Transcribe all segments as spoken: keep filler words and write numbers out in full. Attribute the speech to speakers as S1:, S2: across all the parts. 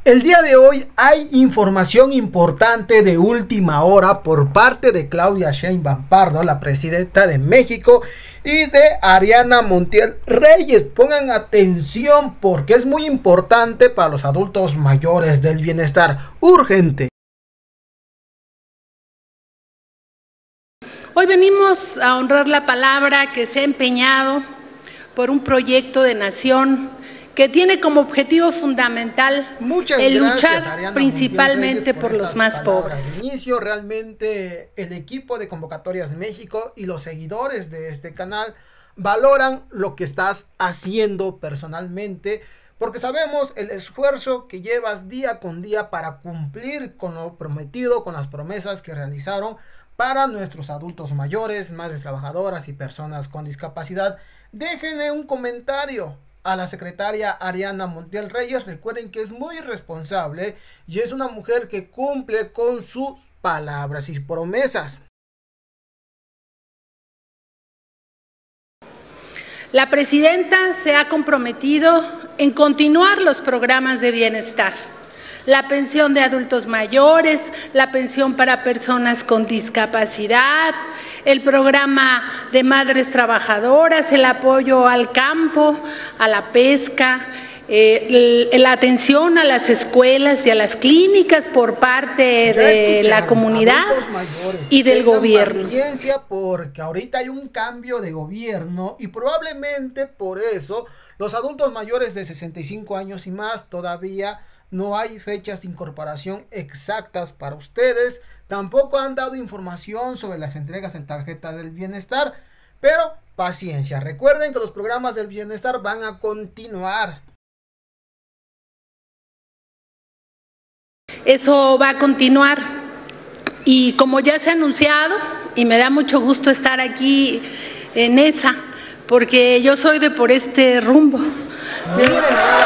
S1: El día de hoy hay información importante de última hora por parte de Claudia Sheinbaum Pardo, la presidenta de México, y de Ariana Montiel Reyes. Pongan atención porque es muy importante para los adultos mayores del bienestar. Urgente.
S2: Hoy venimos a honrar la palabra que se ha empeñado por un proyecto de nación que tiene como objetivo fundamental
S1: Muchas
S2: el
S1: gracias,
S2: luchar
S1: Ariana
S2: principalmente
S1: por,
S2: por los más pobres.
S1: De inicio, realmente el equipo de Convocatorias México y los seguidores de este canal valoran lo que estás haciendo personalmente, porque sabemos el esfuerzo que llevas día con día para cumplir con lo prometido, con las promesas que realizaron para nuestros adultos mayores, madres trabajadoras y personas con discapacidad. Déjenle un comentario a la secretaria Ariana Montiel Reyes. Recuerden que es muy responsable y es una mujer que cumple con sus palabras y promesas.
S2: La presidenta se ha comprometido en continuar los programas de bienestar. La pensión de adultos mayores, la pensión para personas con discapacidad, el programa de madres trabajadoras, el apoyo al campo, a la pesca, eh, la atención a las escuelas y a las clínicas por parte de la comunidad y del gobierno.
S1: Paciencia porque ahorita hay un cambio de gobierno y probablemente por eso los adultos mayores de sesenta y cinco años y más todavía no hay fechas de incorporación exactas para ustedes. Tampoco han dado información sobre las entregas de tarjetas del bienestar. Pero paciencia. Recuerden que los programas del bienestar van a continuar.
S2: Eso va a continuar. Y como ya se ha anunciado, y me da mucho gusto estar aquí en esa, porque yo soy de por este rumbo.
S1: Miren,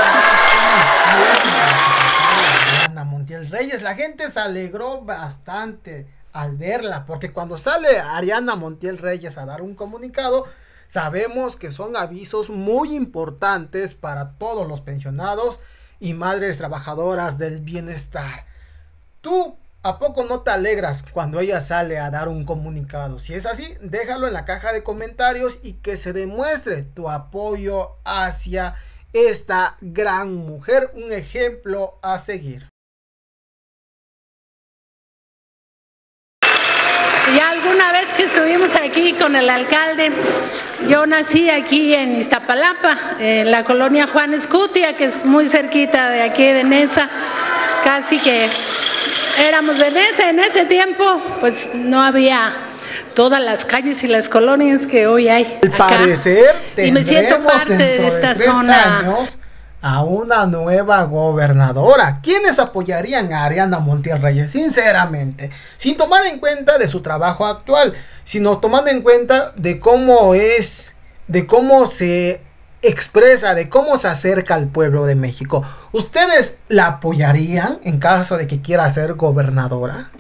S1: Montiel Reyes, la gente se alegró bastante al verla, porque cuando sale Ariana Montiel Reyes a dar un comunicado, sabemos que son avisos muy importantes para todos los pensionados y madres trabajadoras del bienestar. ¿Tú a poco no te alegras cuando ella sale a dar un comunicado? Si es así, déjalo en la caja de comentarios y que se demuestre tu apoyo hacia esta gran mujer, un ejemplo a seguir.
S2: Ya alguna vez que estuvimos aquí con el alcalde, yo nací aquí en Iztapalapa, en la colonia Juan Escutia, que es muy cerquita de aquí de Nesa, casi que éramos de Nesa. En ese tiempo, pues no había todas las calles y las colonias que hoy hay.
S1: Al
S2: acá.
S1: parecer,
S2: y me siento parte de esta
S1: de
S2: zona.
S1: Años, a una nueva gobernadora. ¿Quiénes apoyarían a Ariana Montiel Reyes? Sinceramente, sin tomar en cuenta de su trabajo actual, sino tomando en cuenta de cómo es, de cómo se expresa, de cómo se acerca al pueblo de México. ¿Ustedes la apoyarían en caso de que quiera ser gobernadora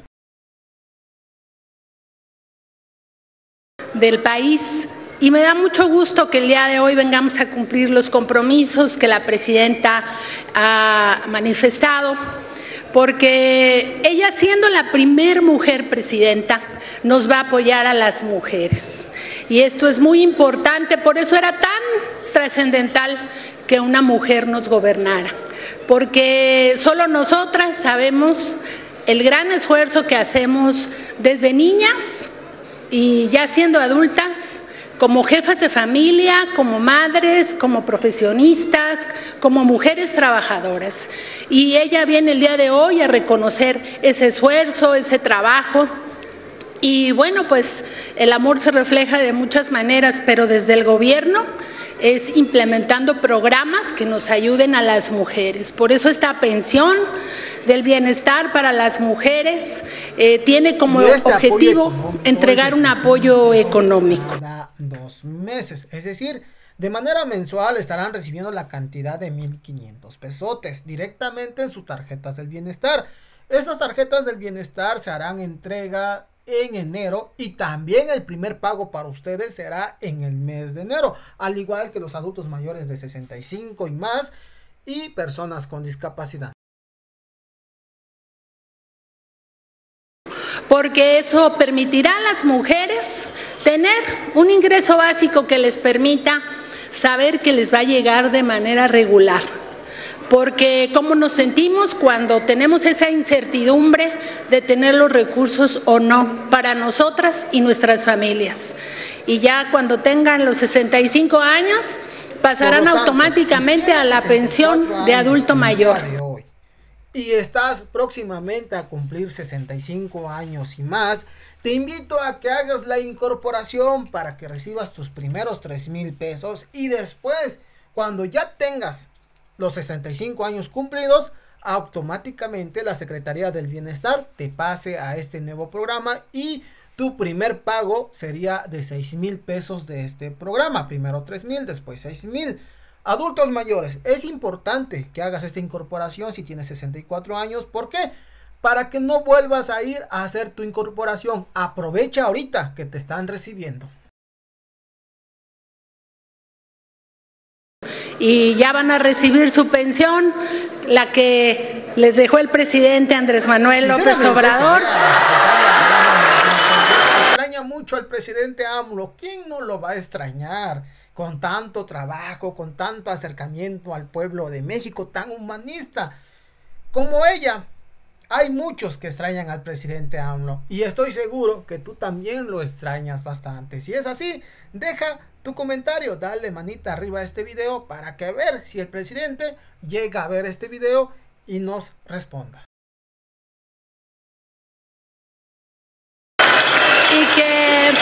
S2: del país? Y me da mucho gusto que el día de hoy vengamos a cumplir los compromisos que la presidenta ha manifestado, porque ella, siendo la primer mujer presidenta, nos va a apoyar a las mujeres. Y esto es muy importante, por eso era tan trascendental que una mujer nos gobernara, porque solo nosotras sabemos el gran esfuerzo que hacemos desde niñas y ya siendo adultas, como jefas de familia, como madres, como profesionistas, como mujeres trabajadoras. Y ella viene el día de hoy a reconocer ese esfuerzo, ese trabajo. Y bueno, pues el amor se refleja de muchas maneras, pero desde el gobierno es implementando programas que nos ayuden a las mujeres. Por eso esta pensión del bienestar para las mujeres eh, tiene como este objetivo entregar un apoyo económico.
S1: Cada dos meses, es decir, de manera mensual estarán recibiendo la cantidad de mil quinientos pesotes directamente en sus tarjetas del bienestar. Estas tarjetas del bienestar se harán entrega en enero y también el primer pago para ustedes será en el mes de enero, al igual que los adultos mayores de sesenta y cinco y más y personas con discapacidad.
S2: porque eso permitirá a las mujeres tener un ingreso básico que les permita saber que les va a llegar de manera regular. Porque cómo nos sentimos cuando tenemos esa incertidumbre de tener los recursos o no para nosotras y nuestras familias. Y ya cuando tengan los sesenta y cinco años, pasarán tanto, automáticamente si a la pensión de adulto mayor.
S1: De hoy, y estás próximamente a cumplir sesenta y cinco años y más, te invito a que hagas la incorporación para que recibas tus primeros tres mil pesos y después, cuando ya tengas los sesenta y cinco años cumplidos, automáticamente la Secretaría del Bienestar te pase a este nuevo programa y tu primer pago sería de seis mil pesos de este programa. Primero tres mil, después seis mil. Adultos mayores, es importante que hagas esta incorporación si tienes sesenta y cuatro años. ¿Por qué? Para que no vuelvas a ir a hacer tu incorporación. Aprovecha ahorita que te están recibiendo.
S2: Y ya van a recibir su pensión, la que les dejó el presidente Andrés Manuel López Obrador.
S1: Extraña mucho al presidente AMLO. ¿Quién no lo va a extrañar? Con tanto trabajo, con tanto acercamiento al pueblo de México, tan humanista como ella. Hay muchos que extrañan al presidente AMLO y estoy seguro que tú también lo extrañas bastante. Si es así, deja tu comentario, dale manita arriba a este video para que ver si el presidente llega a ver este video y nos responda.
S2: Y que,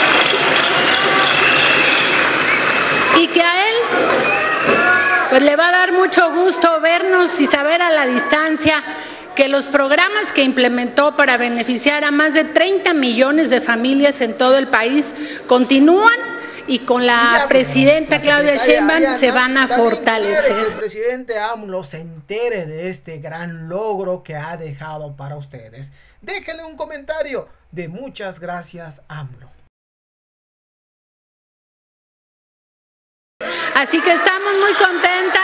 S2: y que a él pues le va a dar mucho gusto vernos y saber a la distancia que los programas que implementó para beneficiar a más de treinta millones de familias en todo el país continúan y con la ya, presidenta la Claudia Sheinbaum Ariana, se van a fortalecer.
S1: Que el presidente AMLO se entere de este gran logro que ha dejado para ustedes. Déjenle un comentario de muchas gracias AMLO.
S2: Así que estamos muy contentas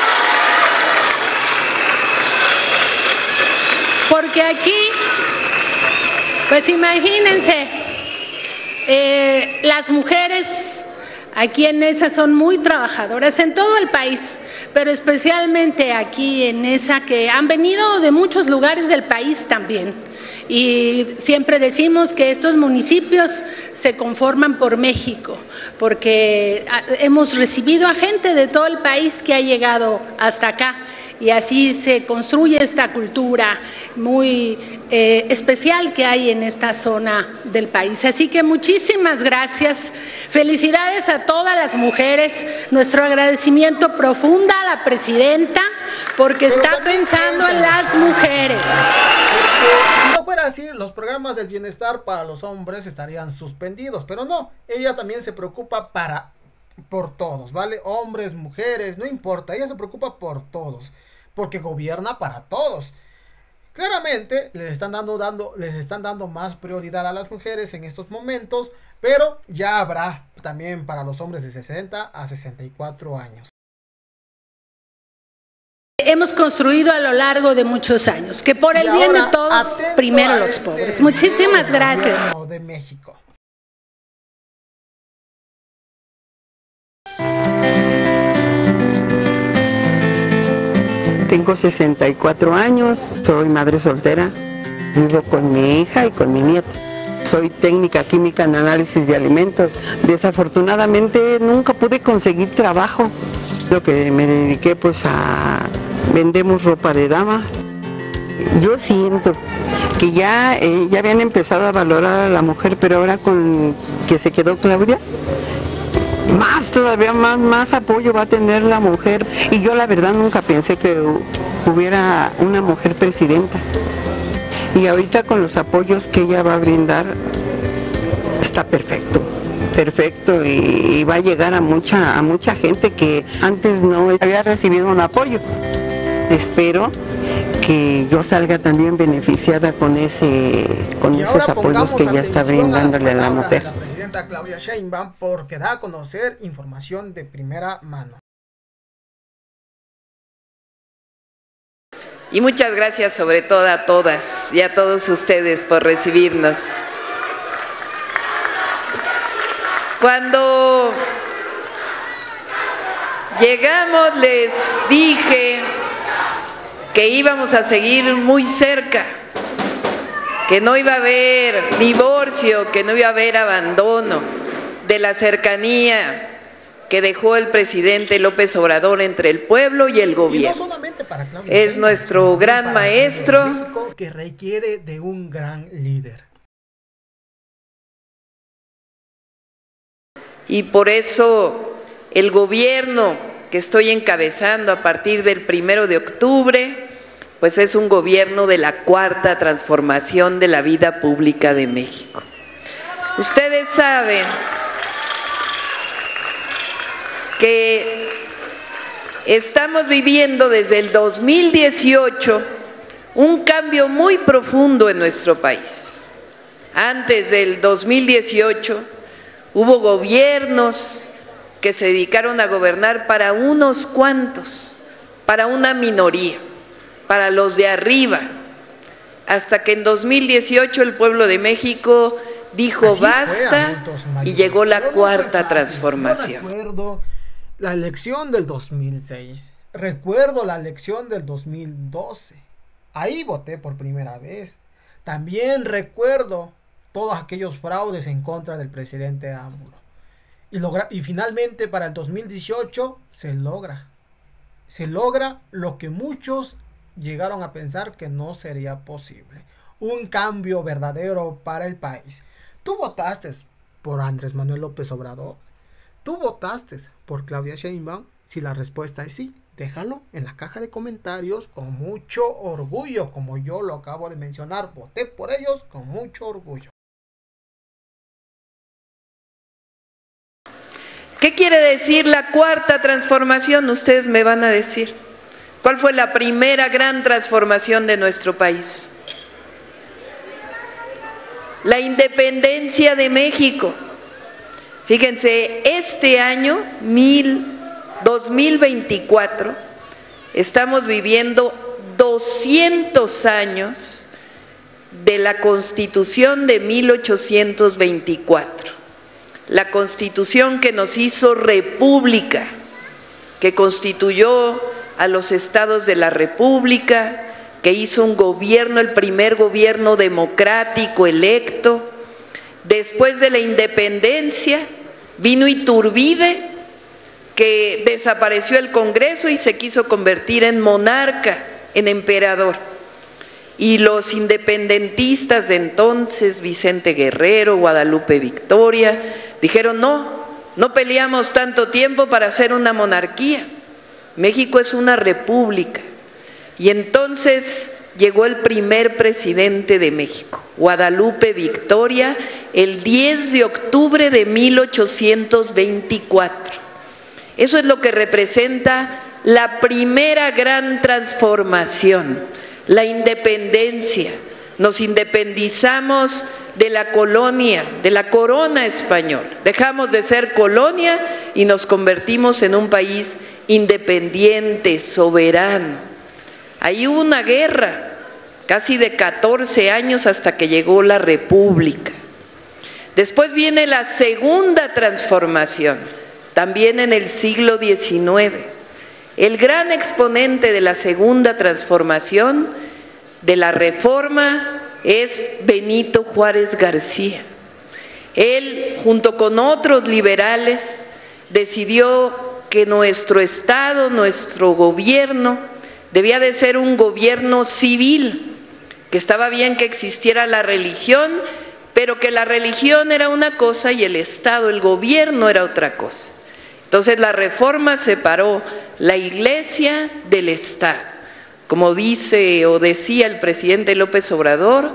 S2: porque aquí, pues imagínense, eh, las mujeres aquí en ESA son muy trabajadoras en todo el país, pero especialmente aquí en ESA, que han venido de muchos lugares del país también. Y siempre decimos que estos municipios se conforman por México, porque hemos recibido a gente de todo el país que ha llegado hasta acá. Y así se construye esta cultura muy eh, especial que hay en esta zona del país. Así que muchísimas gracias, felicidades a todas las mujeres, nuestro agradecimiento profundo a la presidenta porque Pero está pensando en las mujeres.
S1: Porque si no fuera así, los programas del bienestar para los hombres estarían suspendidos, pero no, ella también se preocupa para por todos, ¿vale? Hombres, mujeres, no importa, ella se preocupa por todos, porque gobierna para todos. Claramente les están dando, dando, les están dando más prioridad a las mujeres en estos momentos, pero ya habrá también para los hombres de sesenta a sesenta y cuatro años.
S2: Hemos construido a lo largo de muchos años, que por el y bien de todos, primero los este pobres. Muchísimas gracias.
S1: De México.
S3: Tengo sesenta y cuatro años, soy madre soltera, vivo con mi hija y con mi nieta. Soy técnica química en análisis de alimentos. Desafortunadamente nunca pude conseguir trabajo, lo que me dediqué pues a vendemos ropa de dama. Yo siento que ya, eh, ya habían empezado a valorar a la mujer, pero ahora con que se quedó Claudia, más todavía más, más apoyo va a tener la mujer. Y yo la verdad nunca pensé que hubiera una mujer presidenta. Y ahorita con los apoyos que ella va a brindar, está perfecto, perfecto y, y va a llegar a mucha, a mucha gente que antes no había recibido un apoyo. Espero que yo salga también beneficiada con ese, con esos apoyos que ya está brindándole a la mujer.
S1: La presidenta Claudia Sheinbaum, porque da a conocer información de primera mano.
S3: Y muchas gracias sobre todo a todas y a todos ustedes por recibirnos. Cuando llegamos les dije que íbamos a seguir muy cerca, que no iba a haber divorcio, que no iba a haber abandono de la cercanía que dejó el presidente López Obrador entre el pueblo y el gobierno.
S1: Y no solamente para Claudia
S3: es
S1: Sheinbaum,
S3: nuestro gran
S1: para
S3: maestro
S1: México, que requiere de un gran líder.
S3: Y por eso el gobierno que estoy encabezando a partir del primero de octubre, pues es un gobierno de la cuarta transformación de la vida pública de México. Ustedes saben que estamos viviendo desde el dos mil dieciocho un cambio muy profundo en nuestro país. Antes del dos mil dieciocho hubo gobiernos que se dedicaron a gobernar para unos cuantos, para una minoría, para los de arriba, hasta que en dos mil dieciocho el pueblo de México dijo
S1: Así
S3: basta y llegó la
S1: Pero no
S3: cuarta
S1: fue fácil.
S3: transformación.
S1: Yo recuerdo la elección del dos mil seis, recuerdo la elección del dos mil doce, ahí voté por primera vez. También recuerdo todos aquellos fraudes en contra del presidente AMLO. Y, logra, y finalmente para el dos mil dieciocho se logra. Se logra lo que muchos llegaron a pensar que no sería posible. Un cambio verdadero para el país. Tú votaste por Andrés Manuel López Obrador. Tú votaste por Claudia Sheinbaum. Si la respuesta es sí, déjalo en la caja de comentarios con mucho orgullo, como yo lo acabo de mencionar. Voté por ellos con mucho orgullo.
S3: ¿Qué quiere decir la cuarta transformación? Ustedes me van a decir. ¿Cuál fue la primera gran transformación de nuestro país? La independencia de México. Fíjense, este año, dos mil veinticuatro, estamos viviendo doscientos años de la Constitución de mil ochocientos veinticuatro. La Constitución que nos hizo república, que constituyó a los estados de la República, que hizo un gobierno, el primer gobierno democrático electo. Después de la independencia vino Iturbide, que desapareció el Congreso y se quiso convertir en monarca, en emperador. Y los independentistas de entonces, Vicente Guerrero, Guadalupe Victoria, dijeron no, no peleamos tanto tiempo para hacer una monarquía. México es una república. Y entonces llegó el primer presidente de México, Guadalupe Victoria, el diez de octubre de mil ochocientos veinticuatro. Eso es lo que representa la primera gran transformación, la independencia. Nos independizamos de la colonia, de la corona española. Dejamos de ser colonia y nos convertimos en un país independiente, soberano. Ahí hubo una guerra, casi de catorce años hasta que llegó la República. Después viene la segunda transformación, también en el siglo diecinueve. El gran exponente de la segunda transformación, de la Reforma, es Benito Juárez García. Él, junto con otros liberales, decidió que nuestro Estado, nuestro gobierno, debía de ser un gobierno civil, que estaba bien que existiera la religión, pero que la religión era una cosa y el Estado, el gobierno era otra cosa. Entonces la Reforma separó la Iglesia del Estado. Como dice o decía el presidente López Obrador,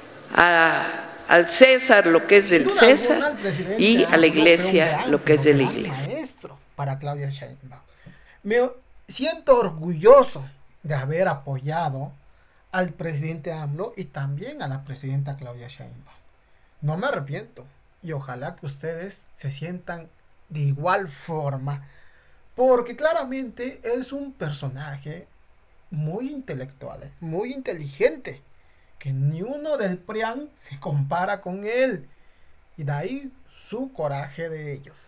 S3: a, al César lo que es del César y a la Iglesia lo que es de la Iglesia.
S1: Maestro para Claudia Sheinbaum. Me siento orgulloso de haber apoyado al presidente AMLO y también a la presidenta Claudia Sheinbaum. No me arrepiento y ojalá que ustedes se sientan de igual forma, porque claramente es un personaje muy intelectual, ¿eh? Muy inteligente, que ni uno del PRIAN se compara con él, y de ahí su coraje de ellos.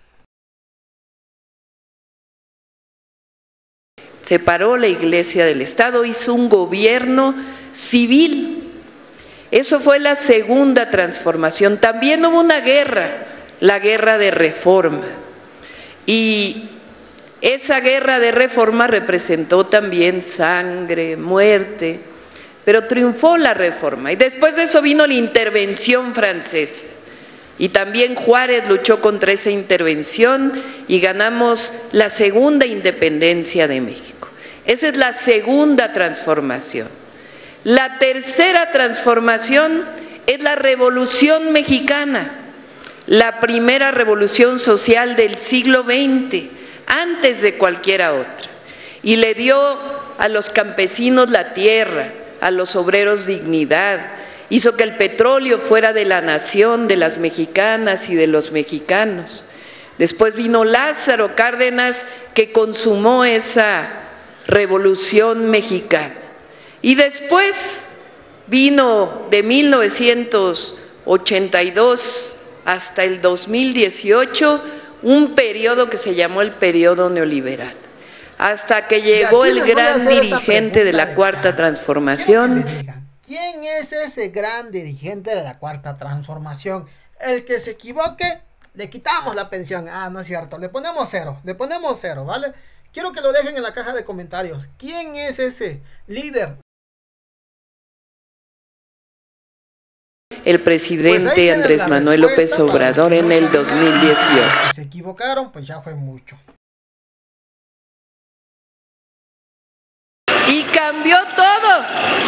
S4: Separó la Iglesia del Estado, hizo un gobierno civil. Eso fue la segunda transformación. También hubo una guerra, la guerra de Reforma. Y esa guerra de Reforma representó también sangre, muerte, pero triunfó la Reforma. Y después de eso vino la intervención francesa. Y también Juárez luchó contra esa intervención y ganamos la segunda independencia de México. Esa es la segunda transformación. La tercera transformación es la Revolución Mexicana, la primera revolución social del siglo veinte, antes de cualquiera otra. Y le dio a los campesinos la tierra, a los obreros dignidad, hizo que el petróleo fuera de la nación, de las mexicanas y de los mexicanos. Después vino Lázaro Cárdenas, que consumó esa revolución mexicana. Y después vino de mil novecientos ochenta y dos hasta el dos mil dieciocho un periodo que se llamó el periodo neoliberal, hasta que llegó el gran dirigente de la Cuarta Transformación.
S1: ¿Quién es ese gran dirigente de la Cuarta Transformación? El que se equivoque, le quitamos la pensión. Ah, no es cierto, le ponemos cero, le ponemos cero, ¿vale? Quiero que lo dejen en la caja de comentarios. ¿Quién es ese líder?
S4: El presidente pues Andrés Manuel López Obrador en el dos mil dieciocho.
S1: Si se equivocaron, pues ya fue mucho.
S4: Y cambió todo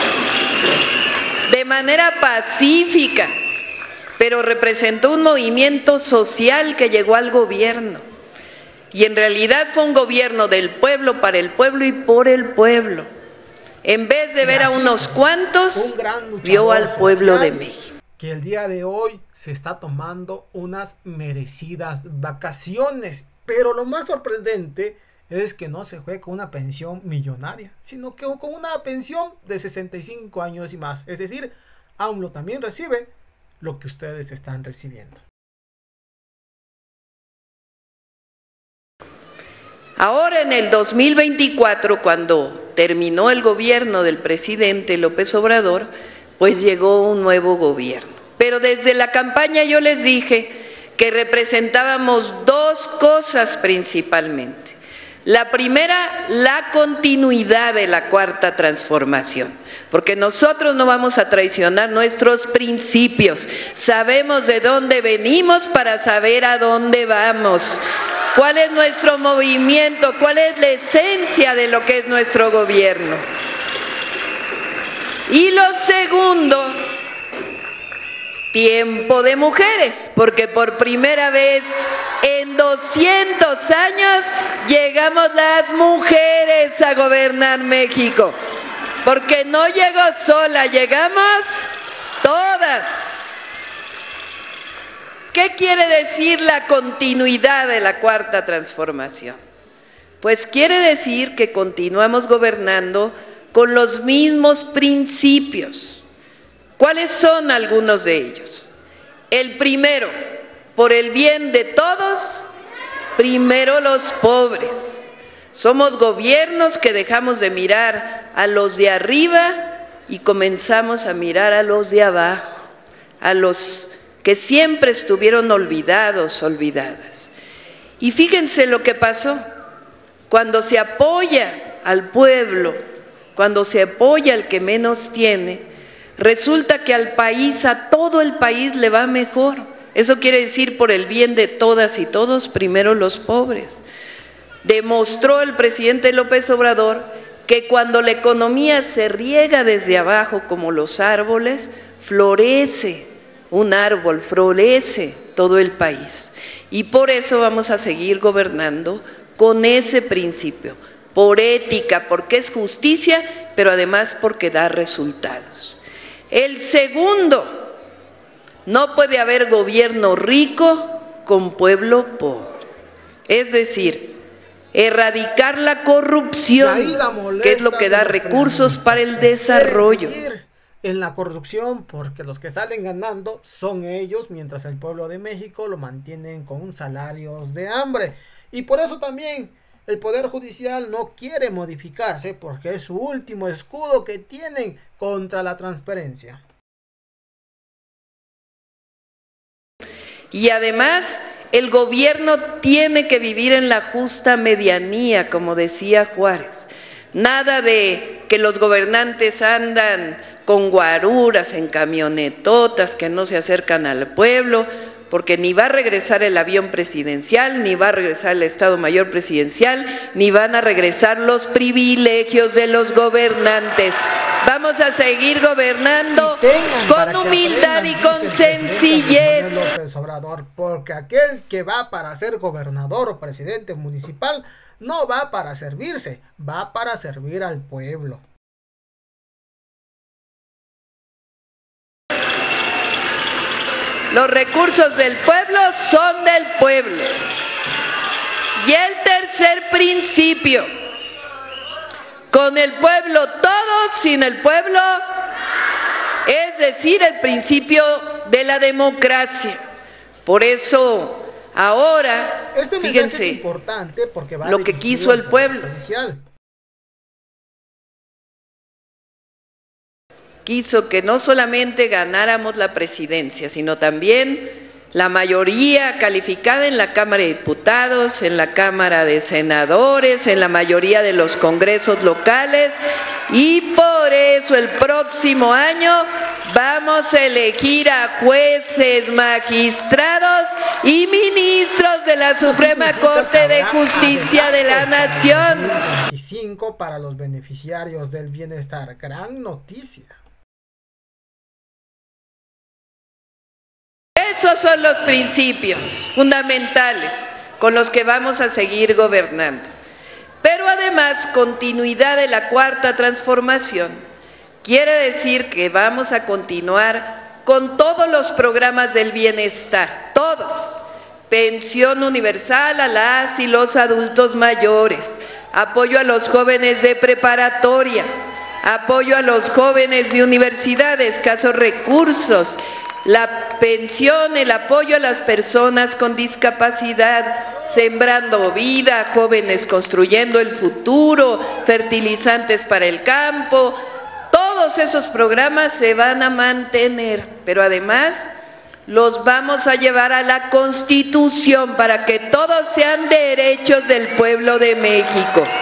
S4: de manera pacífica, pero representó un movimiento social que llegó al gobierno. Y en realidad fue un gobierno del pueblo, para el pueblo y por el pueblo. En vez de ver a unos cuantos, vio al pueblo de México.
S1: Que el día de hoy se está tomando unas merecidas vacaciones. Pero lo más sorprendente es que no se fue con una pensión millonaria, sino que con una pensión de sesenta y cinco años y más. Es decir, AMLO también recibe lo que ustedes están recibiendo.
S4: Ahora en el dos mil veinticuatro, cuando terminó el gobierno del presidente López Obrador, pues llegó un nuevo gobierno. Pero desde la campaña yo les dije que representábamos dos cosas principalmente. La primera, la continuidad de la Cuarta Transformación, porque nosotros no vamos a traicionar nuestros principios. Sabemos de dónde venimos para saber a dónde vamos. ¿Cuál es nuestro movimiento? ¿Cuál es la esencia de lo que es nuestro gobierno? Y lo segundo, tiempo de mujeres, porque por primera vez en doscientos años llegamos las mujeres a gobernar México, porque no llegó sola, llegamos todas. ¿Qué quiere decir la continuidad de la Cuarta Transformación? Pues quiere decir que continuamos gobernando con los mismos principios. ¿Cuáles son algunos de ellos? El primero, por el bien de todos, primero los pobres. Somos gobiernos que dejamos de mirar a los de arriba y comenzamos a mirar a los de abajo, a los que siempre estuvieron olvidados, olvidadas. Y fíjense lo que pasó, cuando se apoya al pueblo, cuando se apoya al que menos tiene, resulta que al país, a todo el país le va mejor. Eso quiere decir por el bien de todas y todos, primero los pobres. Demostró el presidente López Obrador que cuando la economía se riega desde abajo como los árboles, florece un árbol, florece todo el país. Y por eso vamos a seguir gobernando con ese principio, por ética, porque es justicia, pero además porque da resultados. El segundo, no puede haber gobierno rico con pueblo pobre. Es decir, erradicar la corrupción, que es lo que da recursos para el desarrollo.
S1: En la corrupción, porque los que salen ganando son ellos, mientras el pueblo de México lo mantienen con salarios de hambre. Y por eso también el Poder Judicial no quiere modificarse, porque es su último escudo que tienen contra la transparencia.
S4: Y además, el gobierno tiene que vivir en la justa medianía, como decía Juárez. Nada de que los gobernantes andan con guaruras en camionetotas que no se acercan al pueblo, porque ni va a regresar el avión presidencial, ni va a regresar el Estado Mayor Presidencial, ni van a regresar los privilegios de los gobernantes. Vamos a seguir gobernando con humildad y con sencillez.
S1: López Obrador, porque aquel que va para ser gobernador o presidente municipal no va para servirse, va para servir al pueblo.
S4: Los recursos del pueblo son del pueblo. Y el tercer principio, con el pueblo todo, sin el pueblo, es decir, el principio de la democracia. Por eso, ahora,
S1: este
S4: fíjense,
S1: es importante porque va
S4: lo que quiso el pueblo.
S1: Judicial.
S4: Quiso que no solamente ganáramos la presidencia, sino también la mayoría calificada en la Cámara de Diputados, en la Cámara de Senadores, en la mayoría de los congresos locales, y por eso el próximo año vamos a elegir a jueces, magistrados y ministros de la Suprema Corte de Justicia de la Nación.
S1: veinticinco para los beneficiarios del bienestar, gran noticia.
S4: Esos son los principios fundamentales con los que vamos a seguir gobernando. Pero además, continuidad de la Cuarta Transformación quiere decir que vamos a continuar con todos los programas del bienestar, todos. Pensión universal a las y los adultos mayores, apoyo a los jóvenes de preparatoria, apoyo a los jóvenes de universidad de escasos recursos, la pensión, el apoyo a las personas con discapacidad, sembrando vida, jóvenes construyendo el futuro, fertilizantes para el campo. Todos esos programas se van a mantener, pero además los vamos a llevar a la Constitución para que todos sean derechos del pueblo de México.